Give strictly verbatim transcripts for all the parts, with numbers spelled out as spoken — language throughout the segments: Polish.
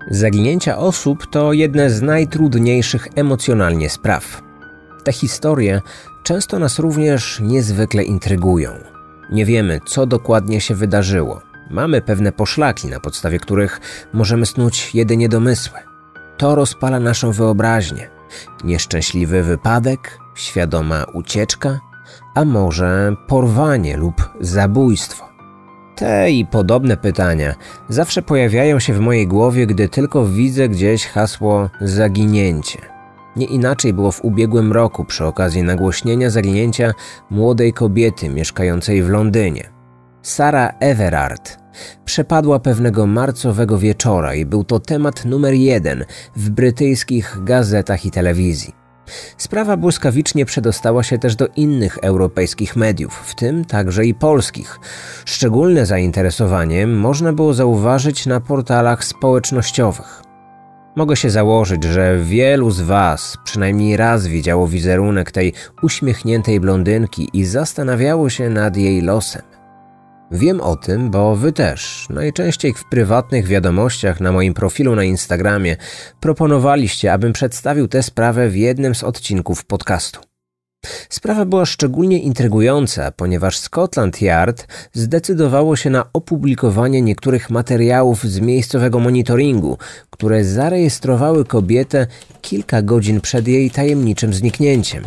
Zaginięcia osób to jedne z najtrudniejszych emocjonalnie spraw. Te historie często nas również niezwykle intrygują. Nie wiemy, co dokładnie się wydarzyło. Mamy pewne poszlaki, na podstawie których możemy snuć jedynie domysły. To rozpala naszą wyobraźnię. Nieszczęśliwy wypadek, świadoma ucieczka, a może porwanie lub zabójstwo. Te i podobne pytania zawsze pojawiają się w mojej głowie, gdy tylko widzę gdzieś hasło zaginięcie. Nie inaczej było w ubiegłym roku przy okazji nagłośnienia zaginięcia młodej kobiety mieszkającej w Londynie. Sarah Everard przepadła pewnego marcowego wieczora i był to temat numer jeden w brytyjskich gazetach i telewizji. Sprawa błyskawicznie przedostała się też do innych europejskich mediów, w tym także i polskich. Szczególne zainteresowanie można było zauważyć na portalach społecznościowych. Mogę się założyć, że wielu z Was przynajmniej raz widziało wizerunek tej uśmiechniętej blondynki i zastanawiało się nad jej losem. Wiem o tym, bo Wy też, najczęściej w prywatnych wiadomościach na moim profilu na Instagramie, proponowaliście, abym przedstawił tę sprawę w jednym z odcinków podcastu. Sprawa była szczególnie intrygująca, ponieważ Scotland Yard zdecydowało się na opublikowanie niektórych materiałów z miejscowego monitoringu, które zarejestrowały kobietę kilka godzin przed jej tajemniczym zniknięciem.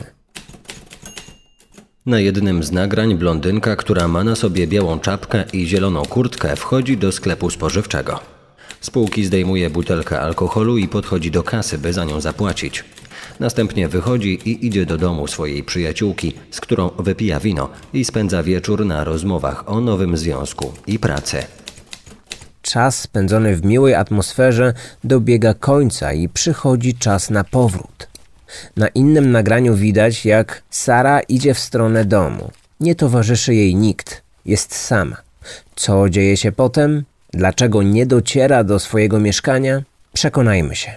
Na jednym z nagrań blondynka, która ma na sobie białą czapkę i zieloną kurtkę, wchodzi do sklepu spożywczego. Z półki zdejmuje butelkę alkoholu i podchodzi do kasy, by za nią zapłacić. Następnie wychodzi i idzie do domu swojej przyjaciółki, z którą wypija wino i spędza wieczór na rozmowach o nowym związku i pracy. Czas spędzony w miłej atmosferze dobiega końca i przychodzi czas na powrót. Na innym nagraniu widać, jak Sarah idzie w stronę domu. Nie towarzyszy jej nikt, jest sama. Co dzieje się potem? Dlaczego nie dociera do swojego mieszkania? Przekonajmy się.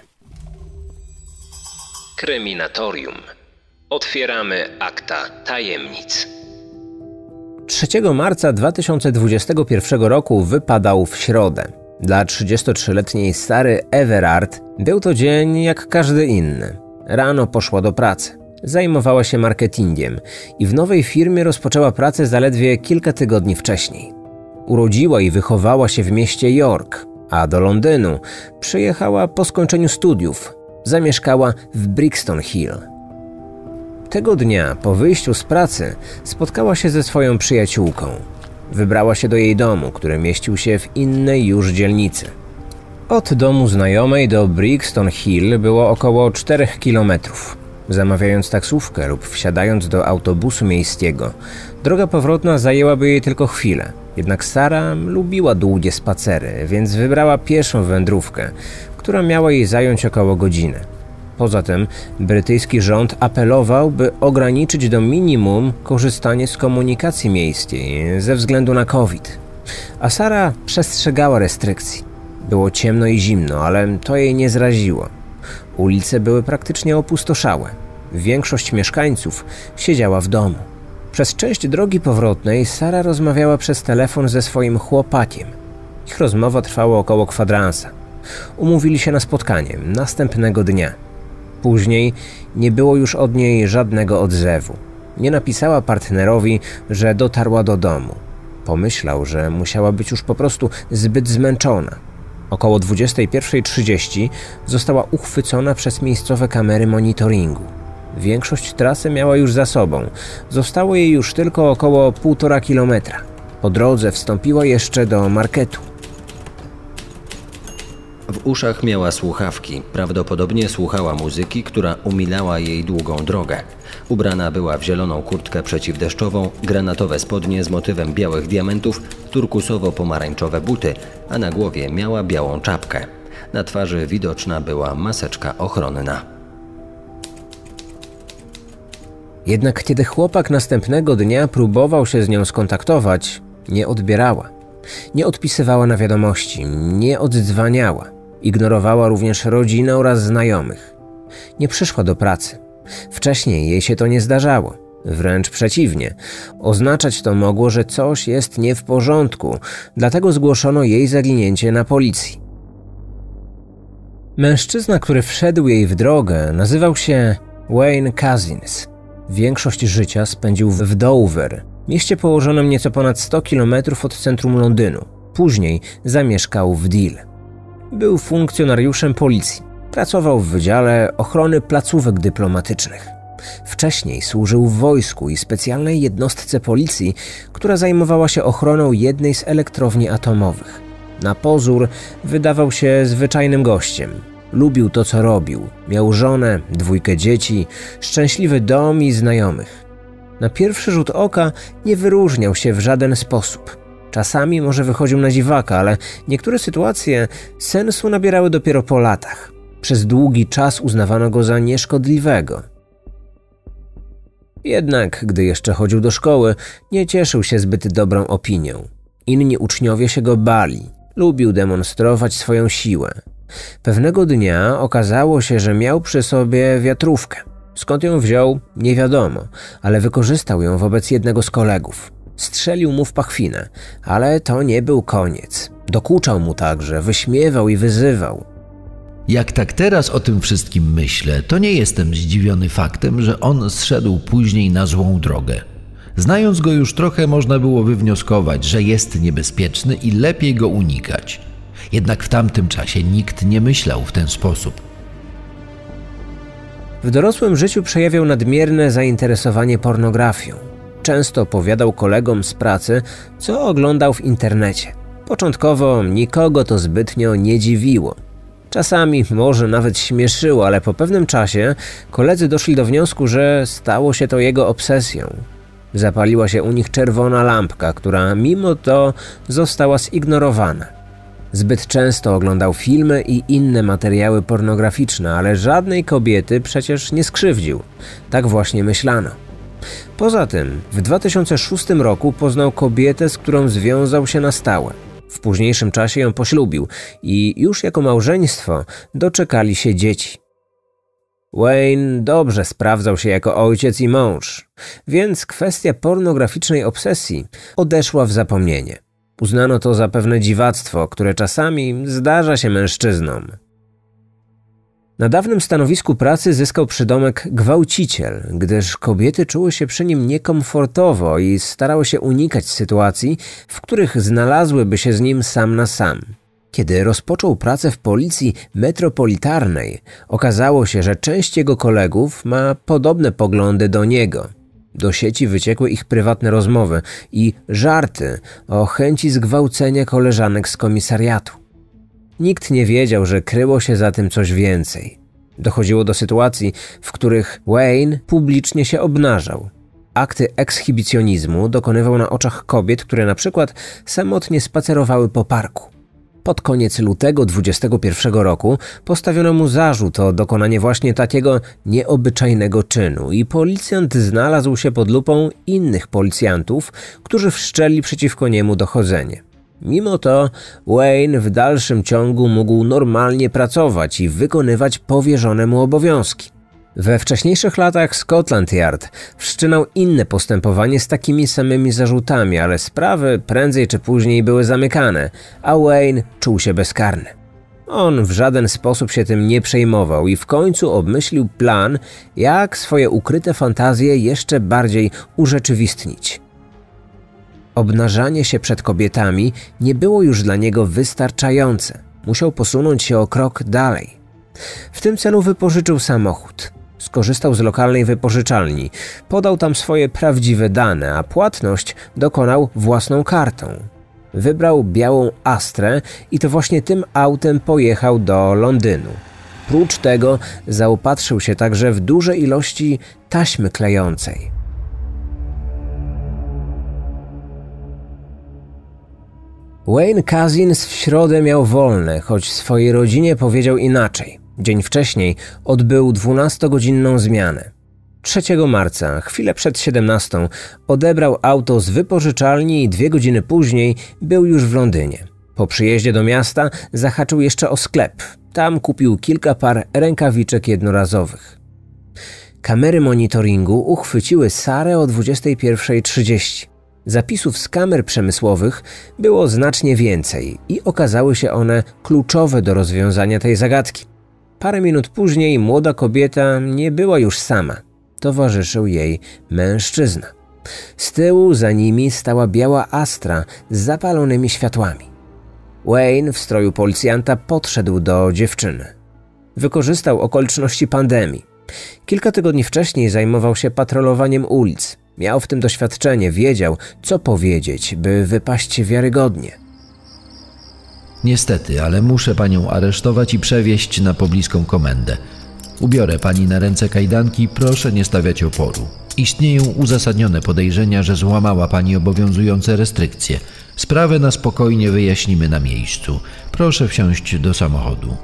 Kryminatorium. Otwieramy akta tajemnic. trzeciego marca dwa tysiące dwudziestego pierwszego roku wypadał w środę. Dla trzydziestotrzyletniej Sary Everard był to dzień jak każdy inny. Rano poszła do pracy. Zajmowała się marketingiem i w nowej firmie rozpoczęła pracę zaledwie kilka tygodni wcześniej. Urodziła i wychowała się w mieście York, a do Londynu przyjechała po skończeniu studiów. Zamieszkała w Brixton Hill. Tego dnia, po wyjściu z pracy, spotkała się ze swoją przyjaciółką. Wybrała się do jej domu, który mieścił się w innej już dzielnicy. Od domu znajomej do Brixton Hill było około czterech kilometrów. Zamawiając taksówkę lub wsiadając do autobusu miejskiego, droga powrotna zajęłaby jej tylko chwilę. Jednak Sara lubiła długie spacery, więc wybrała pieszą wędrówkę, która miała jej zająć około godziny. Poza tym brytyjski rząd apelował, by ograniczyć do minimum korzystanie z komunikacji miejskiej ze względu na COVID. A Sara przestrzegała restrykcji. Było ciemno i zimno, ale to jej nie zraziło. Ulice były praktycznie opustoszałe. Większość mieszkańców siedziała w domu. Przez część drogi powrotnej Sara rozmawiała przez telefon ze swoim chłopakiem. Ich rozmowa trwała około kwadransa. Umówili się na spotkanie następnego dnia. Później nie było już od niej żadnego odzewu. Nie napisała partnerowi, że dotarła do domu. Pomyślał, że musiała być już po prostu zbyt zmęczona. Około dwudziestej pierwszej trzydzieści została uchwycona przez miejscowe kamery monitoringu. Większość trasy miała już za sobą. Zostało jej już tylko około półtora kilometra. Po drodze wstąpiła jeszcze do marketu. W uszach miała słuchawki. Prawdopodobnie słuchała muzyki, która umilała jej długą drogę. Ubrana była w zieloną kurtkę przeciwdeszczową, granatowe spodnie z motywem białych diamentów, turkusowo-pomarańczowe buty, a na głowie miała białą czapkę. Na twarzy widoczna była maseczka ochronna. Jednak kiedy chłopak następnego dnia próbował się z nią skontaktować, nie odbierała. Nie odpisywała na wiadomości, nie oddzwaniała. Ignorowała również rodzinę oraz znajomych. Nie przyszła do pracy. Wcześniej jej się to nie zdarzało. Wręcz przeciwnie. Oznaczać to mogło, że coś jest nie w porządku, dlatego zgłoszono jej zaginięcie na policji. Mężczyzna, który wszedł jej w drogę, nazywał się Wayne Couzens. Większość życia spędził w Dover, mieście położonym nieco ponad sto kilometrów od centrum Londynu. Później zamieszkał w Deal. Był funkcjonariuszem policji. Pracował w Wydziale Ochrony Placówek Dyplomatycznych. Wcześniej służył w wojsku i specjalnej jednostce policji, która zajmowała się ochroną jednej z elektrowni atomowych. Na pozór wydawał się zwyczajnym gościem. Lubił to, co robił. Miał żonę, dwójkę dzieci, szczęśliwy dom i znajomych. Na pierwszy rzut oka nie wyróżniał się w żaden sposób. Czasami może wychodził na dziwaka, ale niektóre sytuacje sensu nabierały dopiero po latach. Przez długi czas uznawano go za nieszkodliwego. Jednak, gdy jeszcze chodził do szkoły, nie cieszył się zbyt dobrą opinią. Inni uczniowie się go bali. Lubił demonstrować swoją siłę. Pewnego dnia okazało się, że miał przy sobie wiatrówkę. Skąd ją wziął, nie wiadomo, ale wykorzystał ją wobec jednego z kolegów. Strzelił mu w pachwinę, ale to nie był koniec. Dokuczał mu także, wyśmiewał i wyzywał. Jak tak teraz o tym wszystkim myślę, to nie jestem zdziwiony faktem, że on zszedł później na złą drogę. Znając go już trochę, można było wywnioskować, że jest niebezpieczny i lepiej go unikać. Jednak w tamtym czasie nikt nie myślał w ten sposób. W dorosłym życiu przejawiał nadmierne zainteresowanie pornografią. Często opowiadał kolegom z pracy, co oglądał w internecie. Początkowo nikogo to zbytnio nie dziwiło. Czasami może nawet śmieszyło, ale po pewnym czasie koledzy doszli do wniosku, że stało się to jego obsesją. Zapaliła się u nich czerwona lampka, która mimo to została zignorowana. Zbyt często oglądał filmy i inne materiały pornograficzne, ale żadnej kobiety przecież nie skrzywdził. Tak właśnie myślano. Poza tym w dwa tysiące szóstym roku poznał kobietę, z którą związał się na stałe. W późniejszym czasie ją poślubił i już jako małżeństwo doczekali się dzieci. Wayne dobrze sprawdzał się jako ojciec i mąż, więc kwestia pornograficznej obsesji odeszła w zapomnienie. Uznano to za pewne dziwactwo, które czasami zdarza się mężczyznom. Na dawnym stanowisku pracy zyskał przydomek gwałciciel, gdyż kobiety czuły się przy nim niekomfortowo i starały się unikać sytuacji, w których znalazłyby się z nim sam na sam. Kiedy rozpoczął pracę w policji metropolitarnej, okazało się, że część jego kolegów ma podobne poglądy do niego. Do sieci wyciekły ich prywatne rozmowy i żarty o chęci zgwałcenia koleżanek z komisariatu. Nikt nie wiedział, że kryło się za tym coś więcej. Dochodziło do sytuacji, w których Wayne publicznie się obnażał. Akty ekshibicjonizmu dokonywał na oczach kobiet, które na przykład samotnie spacerowały po parku. Pod koniec lutego dwudziestego pierwszego roku postawiono mu zarzut o dokonanie właśnie takiego nieobyczajnego czynu i policjant znalazł się pod lupą innych policjantów, którzy wszczęli przeciwko niemu dochodzenie. Mimo to Wayne w dalszym ciągu mógł normalnie pracować i wykonywać powierzone mu obowiązki. We wcześniejszych latach Scotland Yard wszczynał inne postępowanie z takimi samymi zarzutami, ale sprawy prędzej czy później były zamykane, a Wayne czuł się bezkarny. On w żaden sposób się tym nie przejmował i w końcu obmyślił plan, jak swoje ukryte fantazje jeszcze bardziej urzeczywistnić. Obnażanie się przed kobietami nie było już dla niego wystarczające. Musiał posunąć się o krok dalej. W tym celu wypożyczył samochód. Skorzystał z lokalnej wypożyczalni, podał tam swoje prawdziwe dane, a płatność dokonał własną kartą. Wybrał białą Astrę i to właśnie tym autem pojechał do Londynu. Prócz tego zaopatrzył się także w duże ilości taśmy klejącej. Wayne Couzens w środę miał wolne, choć swojej rodzinie powiedział inaczej. Dzień wcześniej odbył dwunastogodzinną zmianę. trzeciego marca, chwilę przed siedemnastą, odebrał auto z wypożyczalni i dwie godziny później był już w Londynie. Po przyjeździe do miasta zahaczył jeszcze o sklep. Tam kupił kilka par rękawiczek jednorazowych. Kamery monitoringu uchwyciły Sarę o dwudziestej pierwszej trzydzieści. Zapisów z kamer przemysłowych było znacznie więcej i okazały się one kluczowe do rozwiązania tej zagadki. Parę minut później młoda kobieta nie była już sama. Towarzyszył jej mężczyzna. Z tyłu za nimi stała biała Astra z zapalonymi światłami. Wayne w stroju policjanta podszedł do dziewczyny. Wykorzystał okoliczności pandemii. Kilka tygodni wcześniej zajmował się patrolowaniem ulic. Miał w tym doświadczenie, wiedział, co powiedzieć, by wypaść wiarygodnie. Niestety, ale muszę panią aresztować i przewieźć na pobliską komendę. Ubiorę pani na ręce kajdanki, proszę nie stawiać oporu. Istnieją uzasadnione podejrzenia, że złamała pani obowiązujące restrykcje. Sprawę na spokojnie wyjaśnimy na miejscu. Proszę wsiąść do samochodu.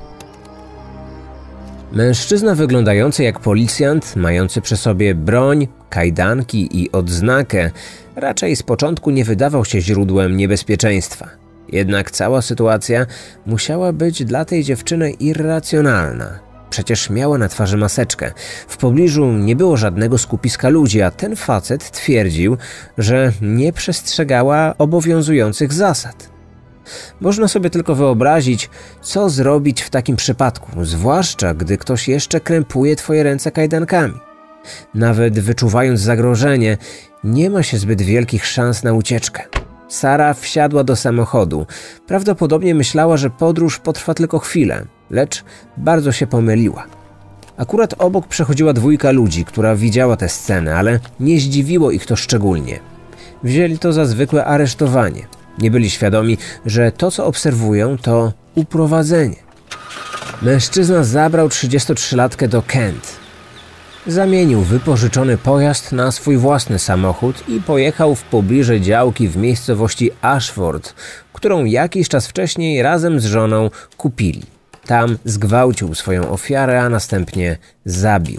Mężczyzna wyglądający jak policjant, mający przy sobie broń, kajdanki i odznakę, raczej z początku nie wydawał się źródłem niebezpieczeństwa. Jednak cała sytuacja musiała być dla tej dziewczyny irracjonalna. Przecież miała na twarzy maseczkę. W pobliżu nie było żadnego skupiska ludzi, a ten facet twierdził, że nie przestrzegała obowiązujących zasad. Można sobie tylko wyobrazić, co zrobić w takim przypadku, zwłaszcza gdy ktoś jeszcze krępuje twoje ręce kajdankami. Nawet wyczuwając zagrożenie, nie ma się zbyt wielkich szans na ucieczkę. Sara wsiadła do samochodu. Prawdopodobnie myślała, że podróż potrwa tylko chwilę, lecz bardzo się pomyliła. Akurat obok przechodziła dwójka ludzi, która widziała tę scenę, ale nie zdziwiło ich to szczególnie. Wzięli to za zwykłe aresztowanie. Nie byli świadomi, że to, co obserwują, to uprowadzenie. Mężczyzna zabrał trzydziestotrzylatkę do Kent. Zamienił wypożyczony pojazd na swój własny samochód i pojechał w pobliże działki w miejscowości Ashford, którą jakiś czas wcześniej razem z żoną kupili. Tam zgwałcił swoją ofiarę, a następnie zabił.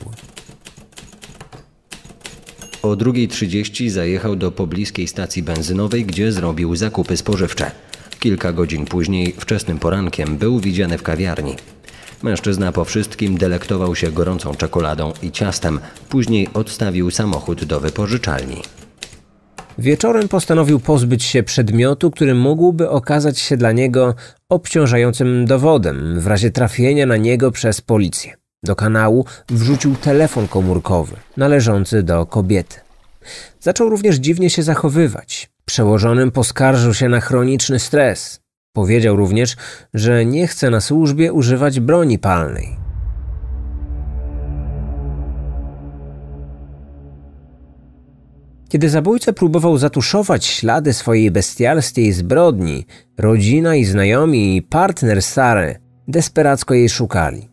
O drugiej trzydzieści zajechał do pobliskiej stacji benzynowej, gdzie zrobił zakupy spożywcze. Kilka godzin później, wczesnym porankiem, był widziany w kawiarni. Mężczyzna po wszystkim delektował się gorącą czekoladą i ciastem. Później odstawił samochód do wypożyczalni. Wieczorem postanowił pozbyć się przedmiotu, który mógłby okazać się dla niego obciążającym dowodem w razie trafienia na niego przez policję. Do kanału wrzucił telefon komórkowy należący do kobiety. Zaczął również dziwnie się zachowywać. Przełożonym poskarżył się na chroniczny stres. Powiedział również, że nie chce na służbie używać broni palnej. Kiedy zabójca próbował zatuszować ślady swojej bestialskiej zbrodni, rodzina i znajomi i partner Sary desperacko jej szukali.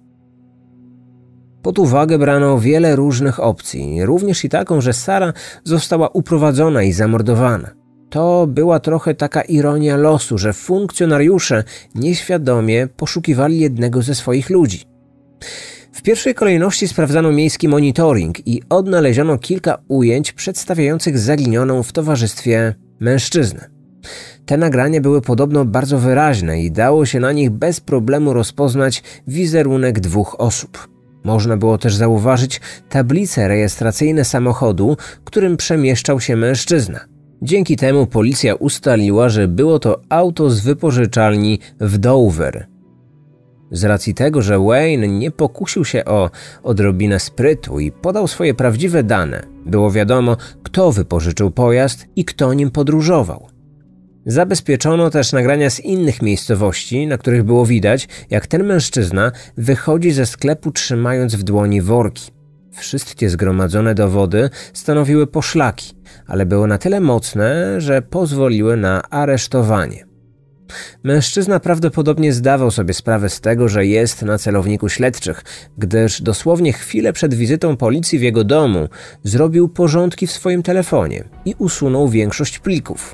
Pod uwagę brano wiele różnych opcji, również i taką, że Sara została uprowadzona i zamordowana. To była trochę taka ironia losu, że funkcjonariusze nieświadomie poszukiwali jednego ze swoich ludzi. W pierwszej kolejności sprawdzano miejski monitoring i odnaleziono kilka ujęć przedstawiających zaginioną w towarzystwie mężczyznę. Te nagrania były podobno bardzo wyraźne i dało się na nich bez problemu rozpoznać wizerunek dwóch osób. Można było też zauważyć tablice rejestracyjne samochodu, którym przemieszczał się mężczyzna. Dzięki temu policja ustaliła, że było to auto z wypożyczalni w Dover. Z racji tego, że Wayne nie pokusił się o odrobinę sprytu i podał swoje prawdziwe dane, było wiadomo, kto wypożyczył pojazd i kto nim podróżował. Zabezpieczono też nagrania z innych miejscowości, na których było widać, jak ten mężczyzna wychodzi ze sklepu trzymając w dłoni worki. Wszystkie zgromadzone dowody stanowiły poszlaki, ale były na tyle mocne, że pozwoliły na aresztowanie. Mężczyzna prawdopodobnie zdawał sobie sprawę z tego, że jest na celowniku śledczych, gdyż dosłownie chwilę przed wizytą policji w jego domu zrobił porządki w swoim telefonie i usunął większość plików.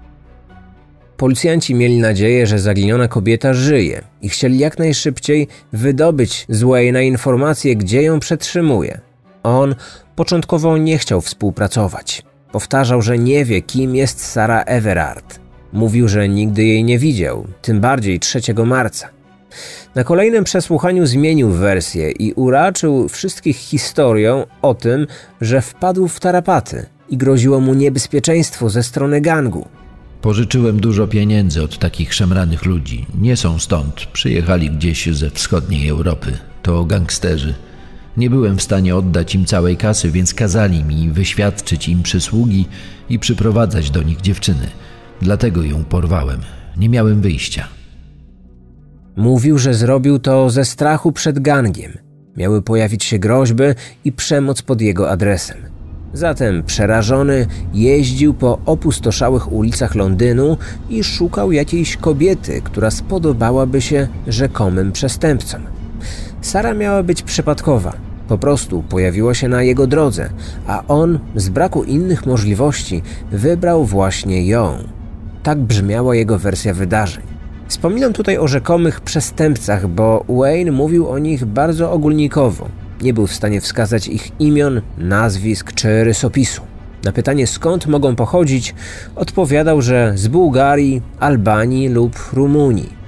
Policjanci mieli nadzieję, że zaginiona kobieta żyje i chcieli jak najszybciej wydobyć z Wayne'a informację, gdzie ją przetrzymuje. On początkowo nie chciał współpracować. Powtarzał, że nie wie, kim jest Sara Everard. Mówił, że nigdy jej nie widział, tym bardziej trzeciego marca. Na kolejnym przesłuchaniu zmienił wersję i uraczył wszystkich historią o tym, że wpadł w tarapaty i groziło mu niebezpieczeństwo ze strony gangu. Pożyczyłem dużo pieniędzy od takich szemranych ludzi. Nie są stąd, przyjechali gdzieś ze wschodniej Europy. To gangsterzy. Nie byłem w stanie oddać im całej kasy, więc kazali mi wyświadczyć im przysługi i przyprowadzać do nich dziewczyny. Dlatego ją porwałem. Nie miałem wyjścia. Mówił, że zrobił to ze strachu przed gangiem. Miały pojawić się groźby i przemoc pod jego adresem. Zatem przerażony jeździł po opustoszałych ulicach Londynu i szukał jakiejś kobiety, która spodobałaby się rzekomym przestępcom. Sara miała być przypadkowa. Po prostu pojawiła się na jego drodze, a on z braku innych możliwości wybrał właśnie ją. Tak brzmiała jego wersja wydarzeń. Wspominam tutaj o rzekomych przestępcach, bo Wayne mówił o nich bardzo ogólnikowo. Nie był w stanie wskazać ich imion, nazwisk czy rysopisu. Na pytanie, skąd mogą pochodzić, odpowiadał, że z Bułgarii, Albanii lub Rumunii.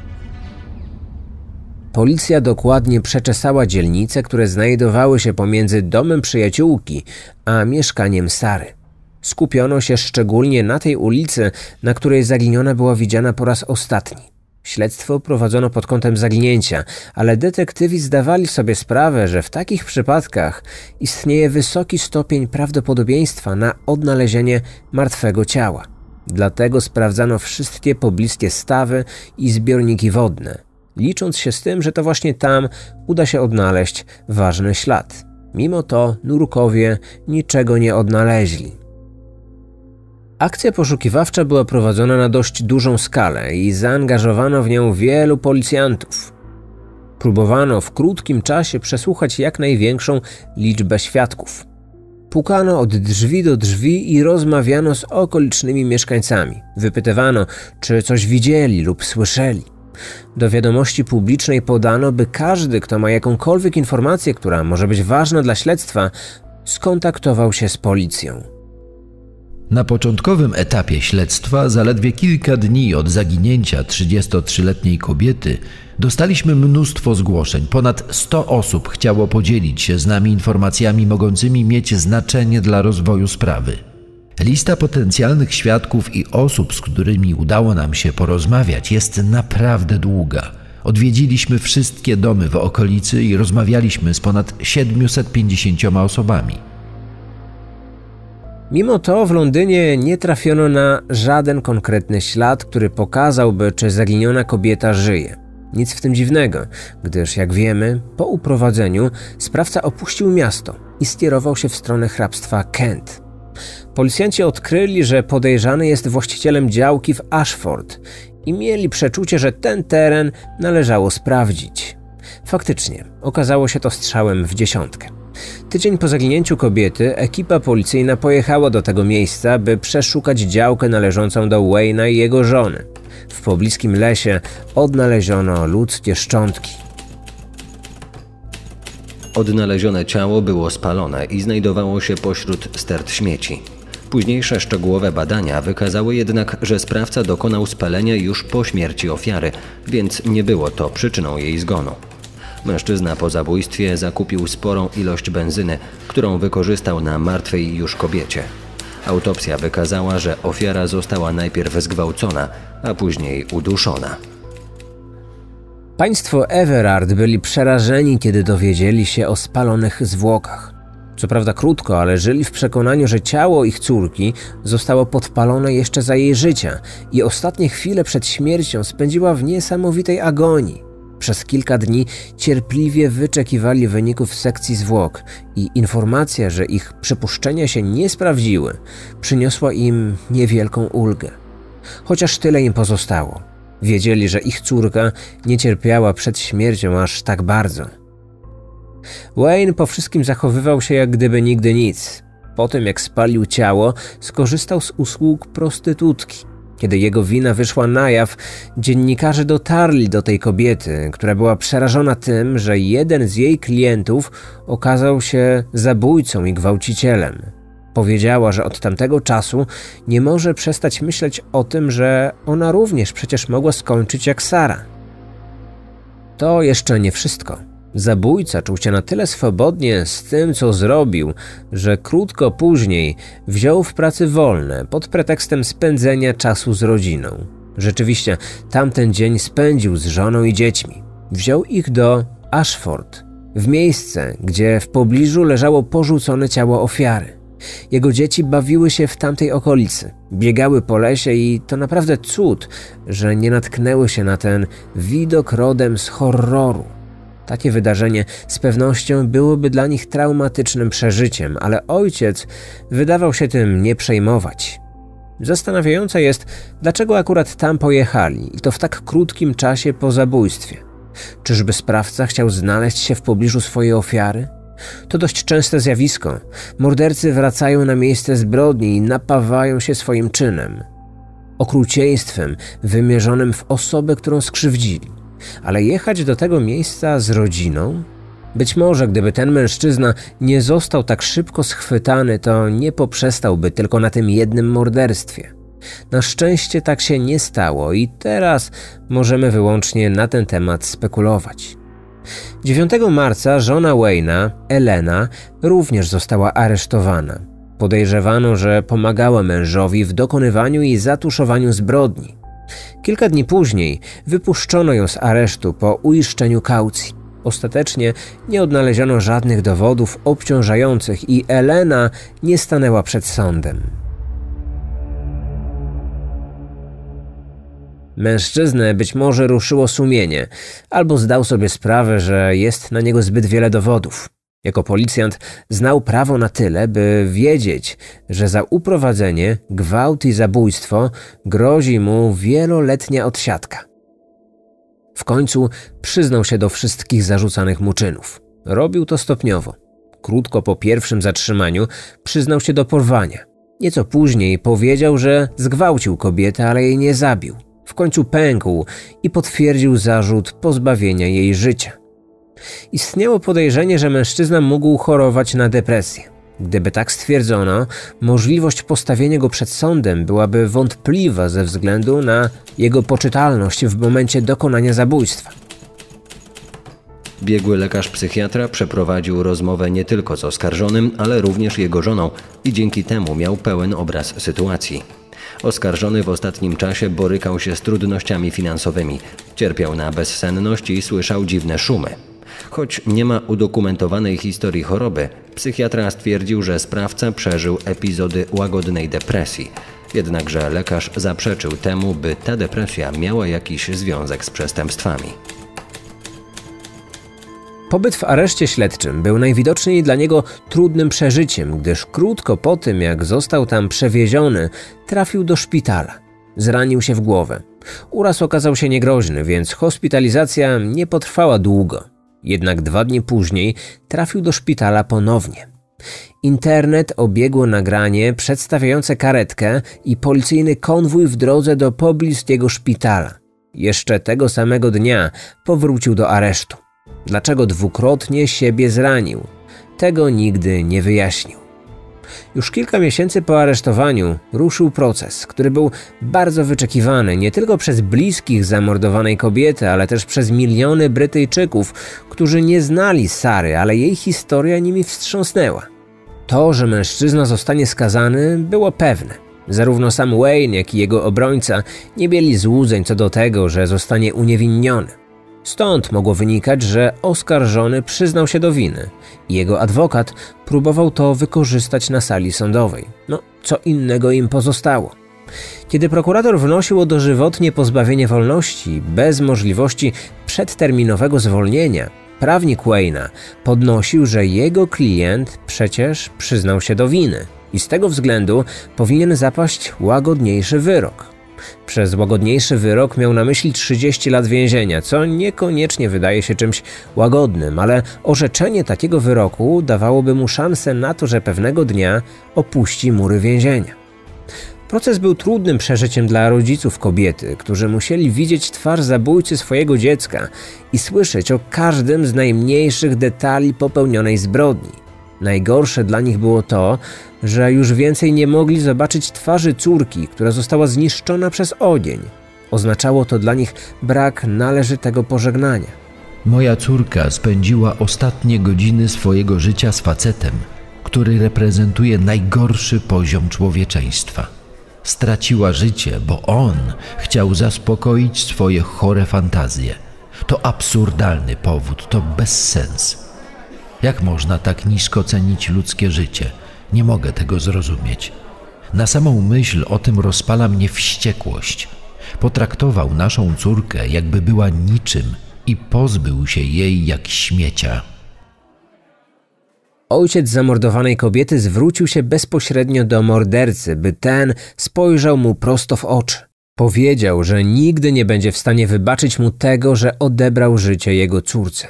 Policja dokładnie przeczesała dzielnice, które znajdowały się pomiędzy domem przyjaciółki a mieszkaniem Sary. Skupiono się szczególnie na tej ulicy, na której zaginiona była widziana po raz ostatni. Śledztwo prowadzono pod kątem zaginięcia, ale detektywi zdawali sobie sprawę, że w takich przypadkach istnieje wysoki stopień prawdopodobieństwa na odnalezienie martwego ciała. Dlatego sprawdzano wszystkie pobliskie stawy i zbiorniki wodne, licząc się z tym, że to właśnie tam uda się odnaleźć ważny ślad. Mimo to nurkowie niczego nie odnaleźli. Akcja poszukiwawcza była prowadzona na dość dużą skalę i zaangażowano w nią wielu policjantów. Próbowano w krótkim czasie przesłuchać jak największą liczbę świadków. Pukano od drzwi do drzwi i rozmawiano z okolicznymi mieszkańcami. Wypytywano, czy coś widzieli lub słyszeli. Do wiadomości publicznej podano, by każdy, kto ma jakąkolwiek informację, która może być ważna dla śledztwa, skontaktował się z policją. Na początkowym etapie śledztwa, zaledwie kilka dni od zaginięcia trzydziestotrzyletniej kobiety, dostaliśmy mnóstwo zgłoszeń. Ponad sto osób chciało podzielić się z nami informacjami mogącymi mieć znaczenie dla rozwoju sprawy. Lista potencjalnych świadków i osób, z którymi udało nam się porozmawiać, jest naprawdę długa. Odwiedziliśmy wszystkie domy w okolicy i rozmawialiśmy z ponad siedmiuset pięćdziesięcioma osobami. Mimo to w Londynie nie trafiono na żaden konkretny ślad, który pokazałby, czy zaginiona kobieta żyje. Nic w tym dziwnego, gdyż jak wiemy, po uprowadzeniu sprawca opuścił miasto i skierował się w stronę hrabstwa Kent. Policjanci odkryli, że podejrzany jest właścicielem działki w Ashford i mieli przeczucie, że ten teren należało sprawdzić. Faktycznie, okazało się to strzałem w dziesiątkę. Tydzień po zaginięciu kobiety ekipa policyjna pojechała do tego miejsca, by przeszukać działkę należącą do Wayne'a i jego żony. W pobliskim lesie odnaleziono ludzkie szczątki. Odnalezione ciało było spalone i znajdowało się pośród stert śmieci. Późniejsze szczegółowe badania wykazały jednak, że sprawca dokonał spalenia już po śmierci ofiary, więc nie było to przyczyną jej zgonu. Mężczyzna po zabójstwie zakupił sporą ilość benzyny, którą wykorzystał na martwej już kobiecie. Autopsja wykazała, że ofiara została najpierw zgwałcona, a później uduszona. Państwo Everard byli przerażeni, kiedy dowiedzieli się o spalonych zwłokach. Co prawda krótko, ale żyli w przekonaniu, że ciało ich córki zostało podpalone jeszcze za jej życia i ostatnie chwile przed śmiercią spędziła w niesamowitej agonii. Przez kilka dni cierpliwie wyczekiwali wyników sekcji zwłok i informacja, że ich przypuszczenia się nie sprawdziły, przyniosła im niewielką ulgę. Chociaż tyle im pozostało. Wiedzieli, że ich córka nie cierpiała przed śmiercią aż tak bardzo. Wayne po wszystkim zachowywał się jak gdyby nigdy nic. Po tym jak spalił ciało, skorzystał z usług prostytutki. Kiedy jego wina wyszła na jaw, dziennikarze dotarli do tej kobiety, która była przerażona tym, że jeden z jej klientów okazał się zabójcą i gwałcicielem. Powiedziała, że od tamtego czasu nie może przestać myśleć o tym, że ona również przecież mogła skończyć jak Sara. To jeszcze nie wszystko. Zabójca czuł się na tyle swobodnie z tym, co zrobił, że krótko później wziął w pracy wolne pod pretekstem spędzenia czasu z rodziną. Rzeczywiście, tamten dzień spędził z żoną i dziećmi. Wziął ich do Ashford. w miejsce, gdzie w pobliżu leżało porzucone ciało ofiary. Jego dzieci bawiły się w tamtej okolicy, biegały po lesie i to naprawdę cud, że nie natknęły się na ten widok rodem z horroru. Takie wydarzenie z pewnością byłoby dla nich traumatycznym przeżyciem, ale ojciec wydawał się tym nie przejmować. Zastanawiające jest, dlaczego akurat tam pojechali i to w tak krótkim czasie po zabójstwie. Czyżby sprawca chciał znaleźć się w pobliżu swojej ofiary? To dość częste zjawisko. Mordercy wracają na miejsce zbrodni i napawają się swoim czynem. Okrucieństwem wymierzonym w osobę, którą skrzywdzili. Ale jechać do tego miejsca z rodziną? Być może gdyby ten mężczyzna nie został tak szybko schwytany, to nie poprzestałby tylko na tym jednym morderstwie. Na szczęście tak się nie stało i teraz możemy wyłącznie na ten temat spekulować. dziewiątego marca żona Wayne'a, Elena, również została aresztowana. Podejrzewano, że pomagała mężowi w dokonywaniu i zatuszowaniu zbrodni. Kilka dni później wypuszczono ją z aresztu po uiszczeniu kaucji. Ostatecznie nie odnaleziono żadnych dowodów obciążających i Elena nie stanęła przed sądem. Mężczyznę być może ruszyło sumienie, albo zdał sobie sprawę, że jest na niego zbyt wiele dowodów. Jako policjant znał prawo na tyle, by wiedzieć, że za uprowadzenie, gwałt i zabójstwo grozi mu wieloletnia odsiadka. W końcu przyznał się do wszystkich zarzucanych mu czynów. Robił to stopniowo. Krótko po pierwszym zatrzymaniu przyznał się do porwania. Nieco później powiedział, że zgwałcił kobietę, ale jej nie zabił. W końcu pękł i potwierdził zarzut pozbawienia jej życia. Istniało podejrzenie, że mężczyzna mógł chorować na depresję. Gdyby tak stwierdzono, możliwość postawienia go przed sądem byłaby wątpliwa ze względu na jego poczytalność w momencie dokonania zabójstwa. Biegły lekarz psychiatra przeprowadził rozmowę nie tylko z oskarżonym, ale również jego żoną i dzięki temu miał pełen obraz sytuacji. Oskarżony w ostatnim czasie borykał się z trudnościami finansowymi, cierpiał na bezsenność i słyszał dziwne szumy. Choć nie ma udokumentowanej historii choroby, psychiatra stwierdził, że sprawca przeżył epizody łagodnej depresji. Jednakże lekarz zaprzeczył temu, by ta depresja miała jakiś związek z przestępstwami. Pobyt w areszcie śledczym był najwidoczniej dla niego trudnym przeżyciem, gdyż krótko po tym, jak został tam przewieziony, trafił do szpitala. Zranił się w głowę. Uraz okazał się niegroźny, więc hospitalizacja nie potrwała długo. Jednak dwa dni później trafił do szpitala ponownie. Internet obiegło nagranie przedstawiające karetkę i policyjny konwój w drodze do pobliskiego szpitala. Jeszcze tego samego dnia powrócił do aresztu. Dlaczego dwukrotnie siebie zranił? Tego nigdy nie wyjaśnił. Już kilka miesięcy po aresztowaniu ruszył proces, który był bardzo wyczekiwany nie tylko przez bliskich zamordowanej kobiety, ale też przez miliony Brytyjczyków, którzy nie znali Sary, ale jej historia nimi wstrząsnęła. To, że mężczyzna zostanie skazany, było pewne. Zarówno sam Wayne, jak i jego obrońca nie mieli złudzeń co do tego, że zostanie uniewinniony. Stąd mogło wynikać, że oskarżony przyznał się do winy i jego adwokat próbował to wykorzystać na sali sądowej. No, co innego im pozostało. Kiedy prokurator wnosił o dożywotnie pozbawienie wolności bez możliwości przedterminowego zwolnienia, prawnik Wayne'a podnosił, że jego klient przecież przyznał się do winy i z tego względu powinien zapaść łagodniejszy wyrok. Przez łagodniejszy wyrok miał na myśli trzydzieści lat więzienia, co niekoniecznie wydaje się czymś łagodnym, ale orzeczenie takiego wyroku dawałoby mu szansę na to, że pewnego dnia opuści mury więzienia. Proces był trudnym przeżyciem dla rodziców kobiety, którzy musieli widzieć twarz zabójcy swojego dziecka i słyszeć o każdym z najmniejszych detali popełnionej zbrodni. Najgorsze dla nich było to, że już więcej nie mogli zobaczyć twarzy córki, która została zniszczona przez ogień. Oznaczało to dla nich brak należytego pożegnania. Moja córka spędziła ostatnie godziny swojego życia z facetem, który reprezentuje najgorszy poziom człowieczeństwa. Straciła życie, bo on chciał zaspokoić swoje chore fantazje. To absurdalny powód, to bezsens. Jak można tak nisko cenić ludzkie życie? Nie mogę tego zrozumieć. Na samą myśl o tym rozpala mnie wściekłość. Potraktował naszą córkę, jakby była niczym i pozbył się jej jak śmiecia. Ojciec zamordowanej kobiety zwrócił się bezpośrednio do mordercy, by ten spojrzał mu prosto w oczy. Powiedział, że nigdy nie będzie w stanie wybaczyć mu tego, że odebrał życie jego córce.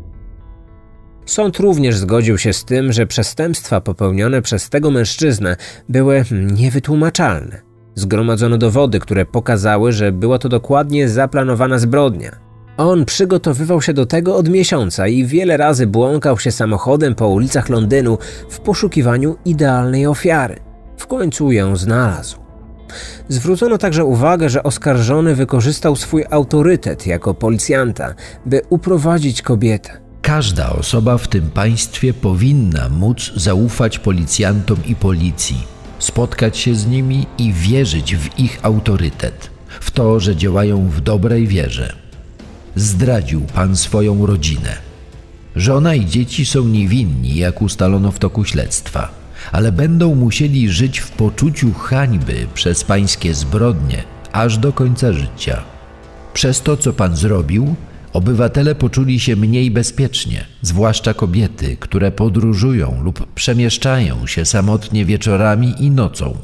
Sąd również zgodził się z tym, że przestępstwa popełnione przez tego mężczyznę były niewytłumaczalne. Zgromadzono dowody, które pokazały, że była to dokładnie zaplanowana zbrodnia. On przygotowywał się do tego od miesiąca i wiele razy błąkał się samochodem po ulicach Londynu w poszukiwaniu idealnej ofiary. W końcu ją znalazł. Zwrócono także uwagę, że oskarżony wykorzystał swój autorytet jako policjanta, by uprowadzić kobietę. Każda osoba w tym państwie powinna móc zaufać policjantom i policji, spotkać się z nimi i wierzyć w ich autorytet, w to, że działają w dobrej wierze. Zdradził pan swoją rodzinę. Żona i dzieci są niewinni, jak ustalono w toku śledztwa, ale będą musieli żyć w poczuciu hańby przez pańskie zbrodnie aż do końca życia. Przez to, co pan zrobił, obywatele poczuli się mniej bezpiecznie, zwłaszcza kobiety, które podróżują lub przemieszczają się samotnie wieczorami i nocą.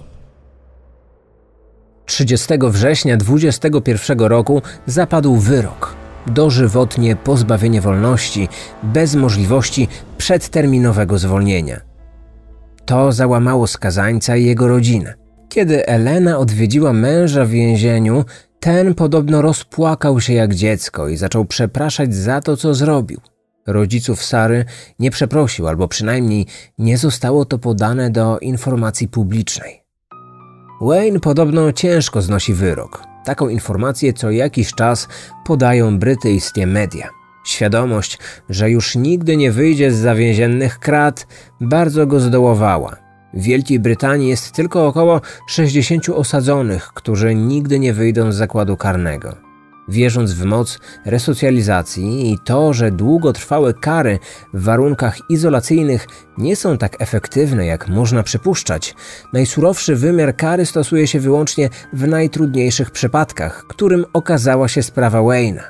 trzydziestego września dwudziestego pierwszego roku zapadł wyrok. Dożywotnie pozbawienie wolności bez możliwości przedterminowego zwolnienia. To załamało skazańca i jego rodzinę. Kiedy Elena odwiedziła męża w więzieniu, ten podobno rozpłakał się jak dziecko i zaczął przepraszać za to, co zrobił. Rodziców Sary nie przeprosił, albo przynajmniej nie zostało to podane do informacji publicznej. Wayne podobno ciężko znosi wyrok. Taką informację co jakiś czas podają brytyjskie media. Świadomość, że już nigdy nie wyjdzie z zawięziennych krat, bardzo go zdołowała. W Wielkiej Brytanii jest tylko około sześćdziesięciu osadzonych, którzy nigdy nie wyjdą z zakładu karnego. Wierząc w moc resocjalizacji i to, że długotrwałe kary w warunkach izolacyjnych nie są tak efektywne, jak można przypuszczać, najsurowszy wymiar kary stosuje się wyłącznie w najtrudniejszych przypadkach, którym okazała się sprawa Wayne'a.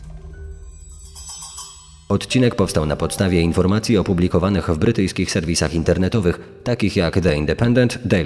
Odcinek powstał na podstawie informacji opublikowanych w brytyjskich serwisach internetowych, takich jak The Independent, Daily